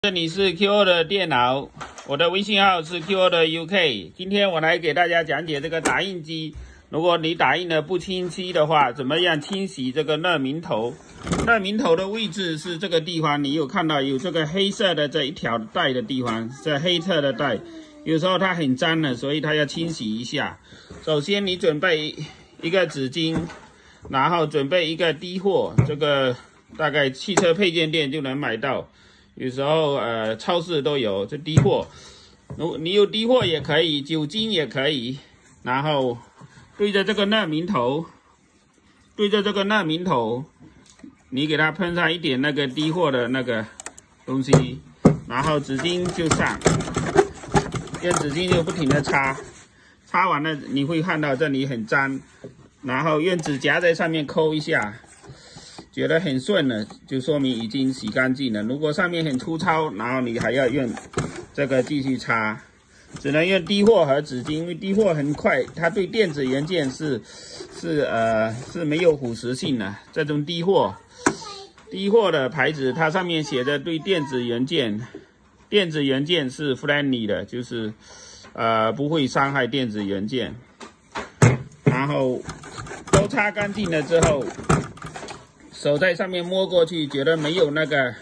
这里是 QO 的电脑，我的微信号是 QO 的 UK。今天我来给大家讲解这个打印机，如果你打印的不清晰的话，怎么样清洗这个热明头？热明头的位置是这个地方，你有看到有这个黑色的这一条带的地方，这黑色的带，有时候它很脏了，所以它要清洗一下。首先你准备一个纸巾，然后准备一个滴货，这个大概汽车配件店就能买到。有时候超市都有这滴货，你有滴货也可以，酒精也可以，然后对着这个热明头，你给它喷上一点那个滴货的那个东西，然后纸巾就上，用纸巾就不停的擦，擦完了你会看到这里很脏，然后用指甲在上面抠一下。觉得很顺了，就说明已经洗干净了。如果上面很粗糙，然后你还要用这个继续擦，只能用滴货和纸巾，因为滴货很快，它对电子元件是没有腐蚀性的。这种滴货的牌子，它上面写的对电子元件是 friendly 的，就是不会伤害电子元件。然后都擦干净了之后。手在上面摸过去，觉得没有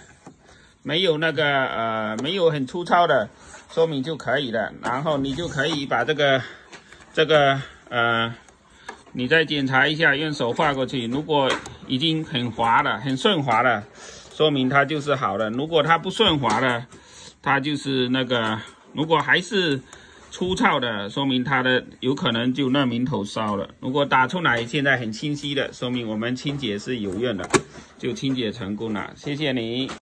很粗糙的，说明就可以了。然后你就可以把你再检查一下，用手画过去。如果已经很滑了，很顺滑了，说明它就是好的。如果它不顺滑了，它就是如果还是粗糙的，说明它的有可能就热明头烧了。如果打出来现在很清晰的，说明我们清洁是有用的，就清洁成功了。谢谢你。